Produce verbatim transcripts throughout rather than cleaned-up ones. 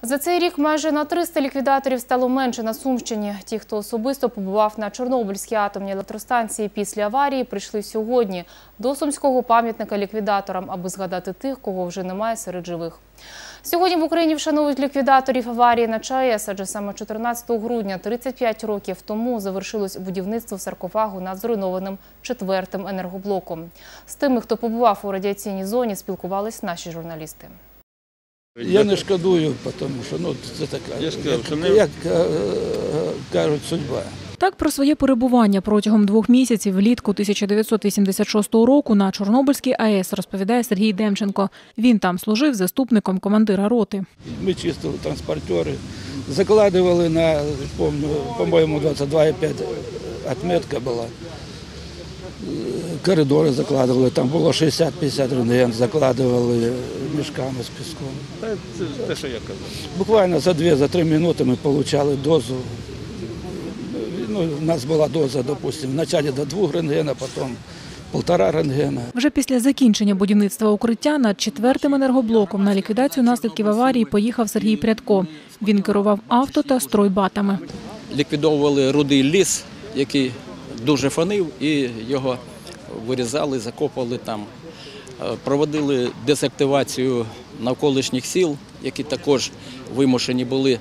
За цей рік майже на триста ліквідаторів стало менше на Сумщині. Ті, хто особисто побував на Чорнобильській атомній електростанції після аварії, прийшли сьогодні до Сумського пам'ятника ліквідаторам, аби згадати тих, кого вже немає серед живих. Сьогодні в Україні вшанують ліквідаторів аварії на ЧАЕС, адже саме чотирнадцятого грудня тридцять п'ять років тому завершилось будівництво саркофагу над зруйнованим четвертим енергоблоком. З тими, хто побував у радіаційній зоні, спілкувались наші журналісти. Я не шкодую, тому що ну, це така, як, як кажуть, судьба. Так про своє перебування протягом двох місяців влітку тисяча дев'ятсот вісімдесят шостого року на Чорнобильській АЕС розповідає Сергій Демченко. Він там служив заступником командира роти. Ми чистили транспортери, закладували на, по-моєму, двадцять два і п'ять відмітка була. Коридори закладували, там було шістдесят-п'ятдесят рентген, закладували мішками з піском. Це те, що я казав. Буквально за дві-три минути ми отримали дозу. Ну, у нас була доза, допустимо, вначалі до двох рентгена, потім півтора рентгена. Вже після закінчення будівництва укриття над четвертим енергоблоком на ліквідацію наслідків аварії поїхав Сергій Прядко. Він керував авто та стройбатами. Ліквідовували рудий ліс, який дуже фонив, і його вирізали, закопали там. Проводили дезактивацію навколишніх сіл, які також вимушені були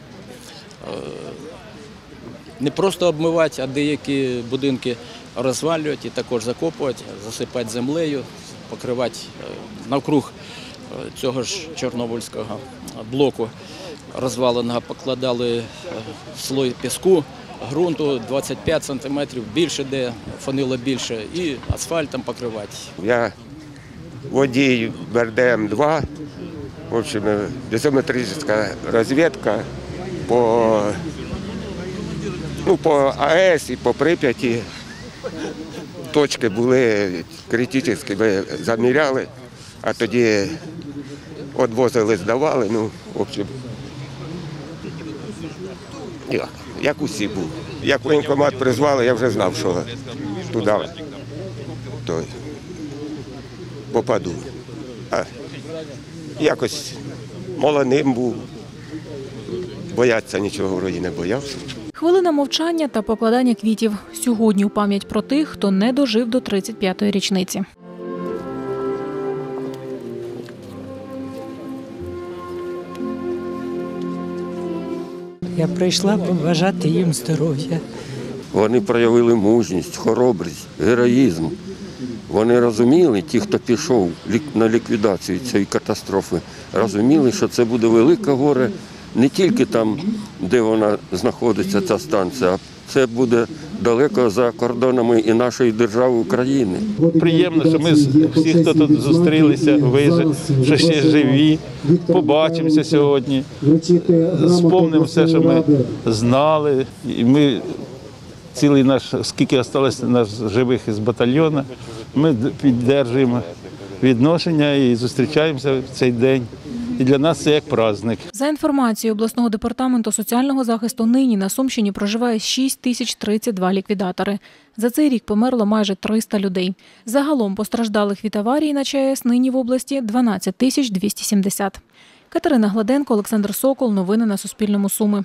не просто обмивати, а деякі будинки розвалювати і також закопувати, засипати землею, покривати навкруг цього ж Чорнобильського блоку розваленого, покладали слой піску, ґрунту двадцять п'ять сантиметрів, більше де, фонило більше, і асфальтом покривати. Я водій Б Р Д М два, в общем, дозиметрична розвідка по, ну, по АЕС і по Прип'яті. Точки були критичні, ми заміряли, а тоді відвозили, здавали, ну, в общем, як, як усі були. Як воєнкомат призвали, я вже знав, що туди то попаду. А якось молодим був, боятися нічого вроді не боявся. Хвилина мовчання та покладання квітів. Сьогодні у пам'ять про тих, хто не дожив до тридцять п'ятої річниці. Я прийшла побажати їм здоров'я. Вони проявили мужність, хоробрість, героїзм. Вони розуміли, ті, хто пішов на ліквідацію цієї катастрофи, розуміли, що це буде велике горе не тільки там, де вона знаходиться, ця станція, а це буде далеко за кордонами і нашої держави України. Приємно, що ми всі, хто тут зустрілися, ви, що ще живі, побачимося сьогодні, спомнимо все, що ми знали. І ми, цілий наш, скільки залишилось наш живих із батальйону, ми підтримуємо відношення і зустрічаємося в цей день. І для нас це як праздник. За інформацією обласного департаменту соціального захисту, нині на Сумщині проживає шість тисяч тридцять два ліквідатори. За цей рік померло майже триста людей. Загалом постраждалих від аварії на ЧАЕС нині в області дванадцять тисяч двісті сімдесят. Катерина Гладенко, Олександр Сокол. Новини на Суспільному. Суми.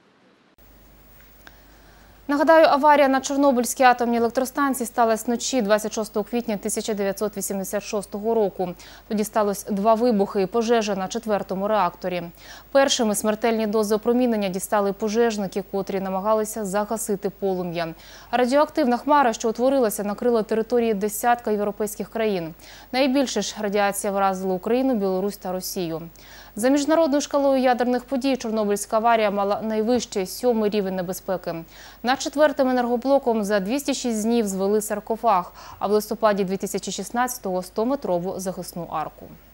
Нагадаю, аварія на Чорнобильській атомній електростанції сталася вночі двадцять шостого квітня тисяча дев'ятсот вісімдесят шостого року. Тоді сталося два вибухи і пожежа на четвертому реакторі. Першими смертельні дози опромінення дістали пожежники, котрі намагалися загасити полум'я. Радіоактивна хмара, що утворилася, накрила території десятка європейських країн. Найбільше ж радіація вразила Україну, Білорусь та Росію. За міжнародною шкалою ядерних подій Чорнобильська аварія мала найвищий сьомий рівень небезпеки. Над четвертим енергоблоком за двісті шість днів звели саркофаг, а в листопаді дві тисячі шістнадцятого – стометрову захисну арку.